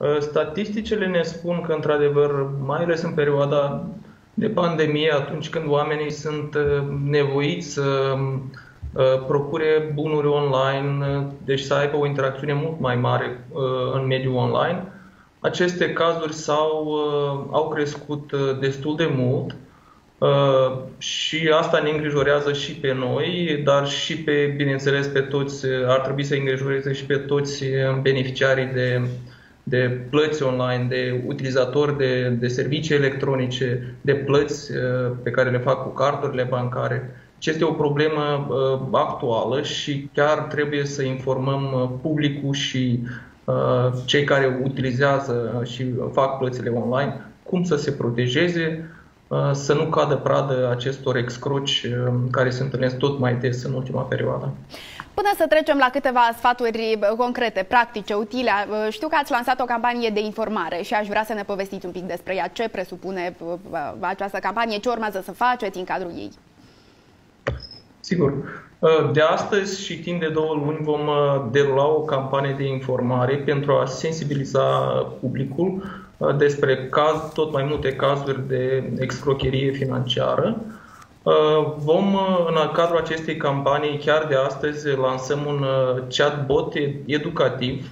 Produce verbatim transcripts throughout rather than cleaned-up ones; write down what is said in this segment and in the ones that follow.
Statisticile ne spun că, într-adevăr, mai ales în perioada de pandemie, atunci când oamenii sunt nevoiți să procure bunuri online, deci să aibă o interacțiune mult mai mare în mediul online, aceste cazuri s-au, au crescut destul de mult și asta ne îngrijorează și pe noi, dar și pe, bineînțeles, pe toți, ar trebui să îngrijoreze și pe toți beneficiarii de, de plăți online, de utilizatori de, de servicii electronice, de plăți pe care le fac cu cardurile bancare. Este o problemă actuală și chiar trebuie să informăm publicul și cei care utilizează și fac plățile online cum să se protejeze, să nu cadă pradă acestor excroci care se întâlnesc tot mai des în ultima perioadă. Până să trecem la câteva sfaturi concrete, practice, utile, știu că ați lansat o campanie de informare și aș vrea să ne povestiți un pic despre ea. Ce presupune această campanie, ce urmează să faceți în cadrul ei? Sigur. De astăzi și timp de două luni vom derula o campanie de informare pentru a sensibiliza publicul despre caz, tot mai multe cazuri de excrocherie financiară. Vom, în cadrul acestei campanii, chiar de astăzi, lansăm un chatbot educativ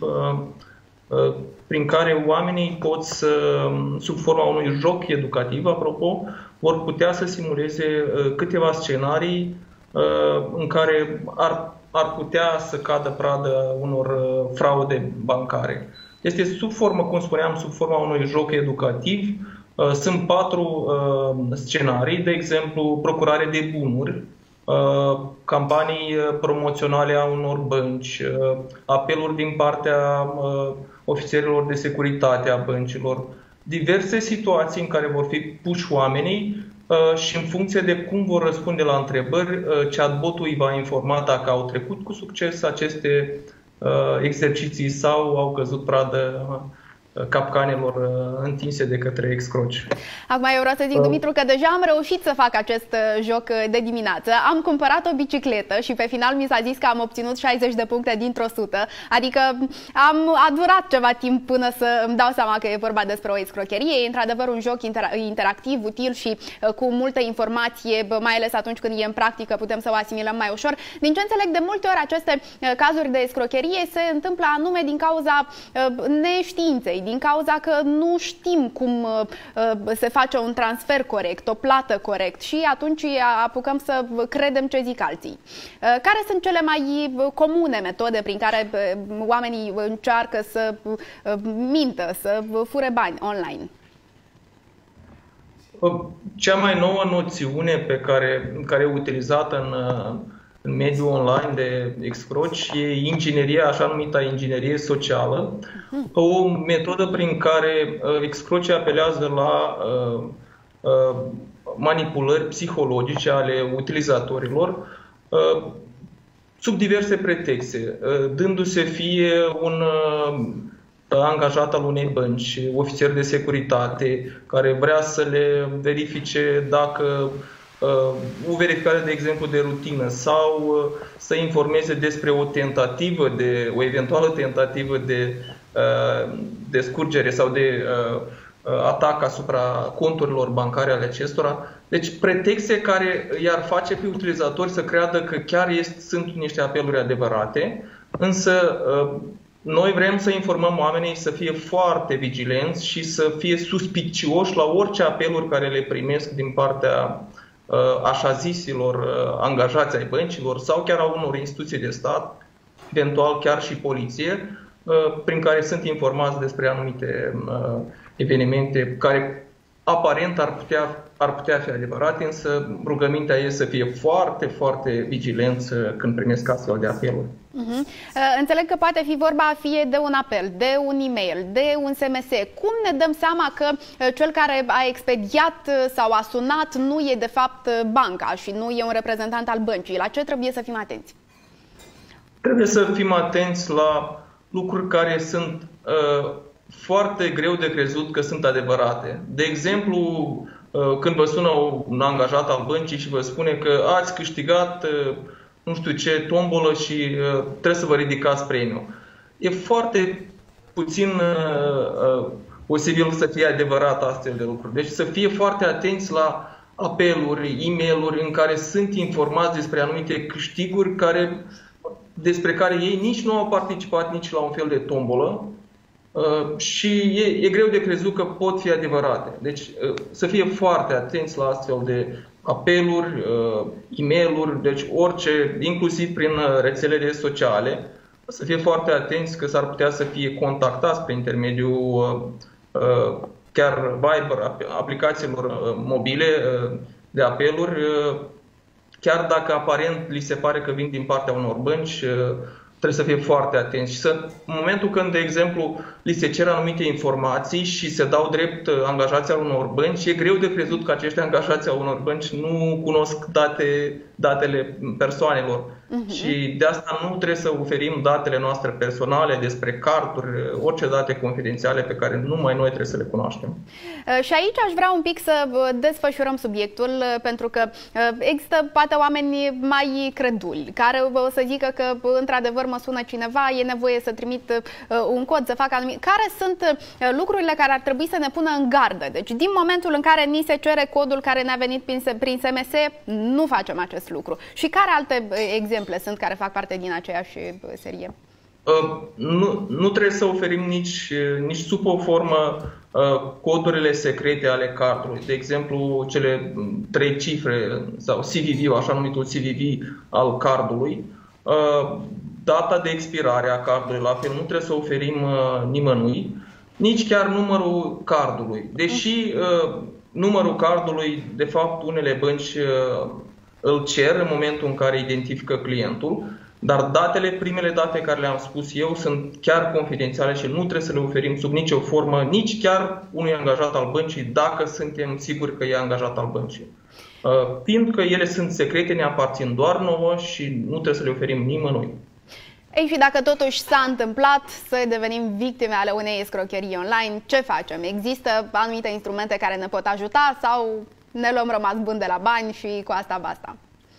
prin care oamenii pot să, sub forma unui joc educativ, apropo, vor putea să simuleze câteva scenarii în care ar, ar putea să cadă pradă unor fraude bancare. Este sub formă, cum spuneam, sub forma unui joc educativ. Sunt patru scenarii, de exemplu, procurare de bunuri, campanii promoționale a unor bănci, apeluri din partea ofițerilor de securitate a băncilor, diverse situații în care vor fi puși oamenii și în funcție de cum vor răspunde la întrebări, chatbotul îi va informa dacă au trecut cu succes aceste exerciții sau au căzut pradă capcanelor întinse de către excroci. Acum eu vreau să zic, Dumitru, că deja am reușit să fac acest joc de dimineață. Am cumpărat o bicicletă și pe final mi s-a zis că am obținut șaizeci de puncte dintr-o sută. Adică am a durat ceva timp până să îmi dau seama că e vorba despre o escrocherie. E într-adevăr un joc inter interactiv, util și cu multă informație, mai ales atunci când e în practică, putem să o asimilăm mai ușor. Din ce înțeleg, de multe ori aceste cazuri de escrocherie se întâmplă anume din cauza neștiinței, din cauza că nu știm cum se face un transfer corect, o plată corect și atunci apucăm să credem ce zic alții. Care sunt cele mai comune metode prin care oamenii încearcă să mintă, să fure bani online? Cea mai nouă noțiune pe care, care e utilizată în în mediul online de excroci e ingineria, așa numită inginerie socială, o metodă prin care excrocii apelează la uh, uh, manipulări psihologice ale utilizatorilor uh, sub diverse pretexte, uh, dându-se fie un uh, angajat al unei bănci, ofițer de securitate, care vrea să le verifice dacă o verificare, de exemplu, de rutină sau să informeze despre o tentativă, de, o eventuală tentativă de, de scurgere sau de atac asupra conturilor bancare ale acestora. Deci pretexte care i-ar face pe utilizatori să creadă că chiar este, sunt niște apeluri adevărate, însă noi vrem să informăm oamenii să fie foarte vigilenți și să fie suspicioși la orice apeluri care le primesc din partea așa zisilor angajați ai băncilor sau chiar a unor instituții de stat, eventual chiar și poliție, prin care sunt informați despre anumite evenimente care aparent ar putea, ar putea fi adevărate, însă rugămintea este să fie foarte, foarte vigilenți când primesc astfel de apeluri. Uh-huh. Înțeleg că poate fi vorba fie de un apel, de un e-mail, de un S M S. Cum ne dăm seama că cel care a expediat sau a sunat nu e de fapt banca și nu e un reprezentant al băncii? La ce trebuie să fim atenți? Trebuie să fim atenți la lucruri care sunt uh, foarte greu de crezut că sunt adevărate. De exemplu, uh, când vă sună un angajat al băncii și vă spune că ați câștigat uh, nu știu ce tombolă și uh, trebuie să vă ridicați premiul. E foarte puțin uh, posibil să fie adevărat astfel de lucruri. Deci să fie foarte atenți la apeluri, e-mail-uri în care sunt informați despre anumite câștiguri care, despre care ei nici nu au participat nici la un fel de tombolă uh, și e, e greu de crezut că pot fi adevărate. Deci uh, să fie foarte atenți la astfel de apeluri, uh, e-mail-uri, deci orice, inclusiv prin rețelele sociale, să fie foarte atenți că s-ar putea să fie contactați prin intermediul uh, uh, chiar Viber, aplicațiilor mobile de apeluri, chiar dacă aparent li se pare că vin din partea unor bănci, trebuie să fie foarte atenți. Și să, în momentul când, de exemplu, li se cer anumite informații și se dau drept angajații al unor bănci, e greu de crezut că acești angajați al unor bănci nu cunosc date, datele persoanelor. Uh-huh. Și de asta nu trebuie să oferim datele noastre personale despre carduri, orice date confidențiale pe care numai noi trebuie să le cunoaștem. Și aici aș vrea un pic să desfășurăm subiectul, pentru că există poate oameni mai creduli, care o să zică că într-adevăr mă sună cineva, e nevoie să trimit un cod, să fac anumit. Care sunt lucrurile care ar trebui să ne pună în gardă? Deci din momentul în care ni se cere codul care ne-a venit prin S M S, nu facem acest lucru. Și care alte exemple sunt care fac parte din aceeași serie? Uh, nu, nu trebuie să oferim nici, nici sub o formă uh, codurile secrete ale cardului. De exemplu, cele trei cifre sau C V V, așa numitul C V V al cardului. Uh, data de expirare a cardului, la fel, nu trebuie să oferim uh, nimănui. Nici chiar numărul cardului. Deși uh, numărul cardului, de fapt, unele bănci uh, îl cer în momentul în care identifică clientul, dar datele, primele date care le-am spus eu, sunt chiar confidențiale și nu trebuie să le oferim sub nicio formă, nici chiar unui angajat al băncii, dacă suntem siguri că e angajat al băncii. Fiindcă ele sunt secrete, ne aparțin doar nouă și nu trebuie să le oferim nimănui. Ei, și dacă totuși s-a întâmplat să devenim victime ale unei escrocherii online, ce facem? Există anumite instrumente care ne pot ajuta sau ne luăm rămas bun de la bani și cu asta basta?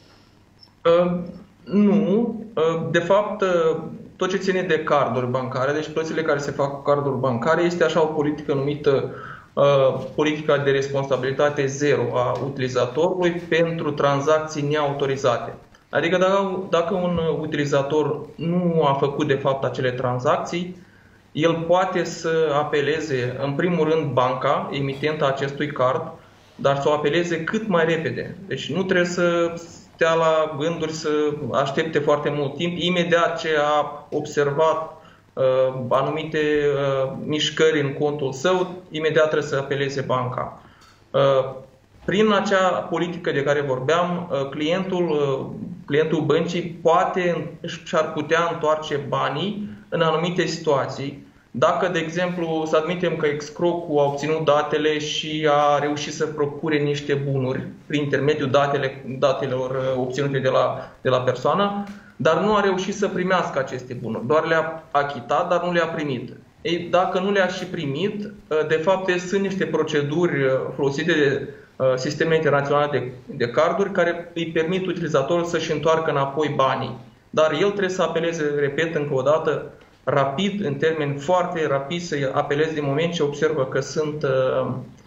Uh, nu. Uh, de fapt, uh, tot ce ține de carduri bancare, deci plățile care se fac cu carduri bancare, este așa o politică numită uh, politica de responsabilitate zero a utilizatorului pentru tranzacții neautorizate. Adică dacă, dacă un utilizator nu a făcut de fapt acele tranzacții, el poate să apeleze în primul rând banca emitenta acestui card, dar să o apeleze cât mai repede. Deci nu trebuie să stea la gânduri să aștepte foarte mult timp. Imediat ce a observat uh, anumite uh, mișcări în contul său, imediat trebuie să apeleze banca. Uh, prin acea politică de care vorbeam, uh, clientul, uh, clientul băncii poate și-ar putea întoarce banii în anumite situații. Dacă, de exemplu, să admitem că excrocul a obținut datele și a reușit să procure niște bunuri prin intermediul datele, datelor obținute de la, de la persoană, dar nu a reușit să primească aceste bunuri, doar le-a achitat, dar nu le-a primit. Ei, dacă nu le-a și primit, de fapt sunt niște proceduri folosite de sistemele internaționale de, de carduri care îi permit utilizatorul să-și întoarcă înapoi banii. Dar el trebuie să apeleze, repet încă o dată, rapid, în termeni foarte rapid, să apeleze din moment ce observă că sunt uh,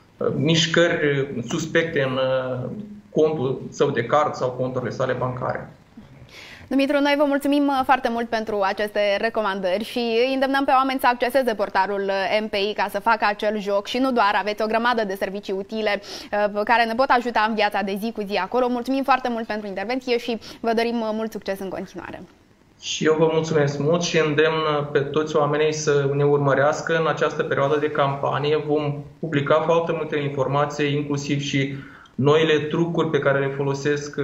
mișcări suspecte în uh, contul său de card sau conturile sale bancare. Dumitru, noi vă mulțumim foarte mult pentru aceste recomandări și îi îndemnăm pe oameni să acceseze portalul M P I ca să facă acel joc și nu doar, aveți o grămadă de servicii utile care ne pot ajuta în viața de zi cu zi acolo. Mulțumim foarte mult pentru intervenție și vă dorim mult succes în continuare. Și eu vă mulțumesc mult și îndemn pe toți oamenii să ne urmărească în această perioadă de campanie. Vom publica foarte multe informații, inclusiv și noile trucuri pe care le folosesc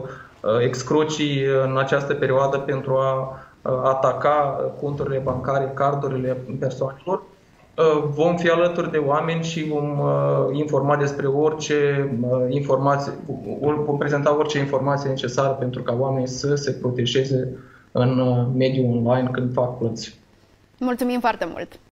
excrocii în această perioadă pentru a ataca conturile bancare, cardurile persoanelor. Vom fi alături de oameni și vom informa despre orice informație, vom prezenta orice informație necesară pentru ca oamenii să se protejeze în mediul online când fac plăți. Mulțumim foarte mult!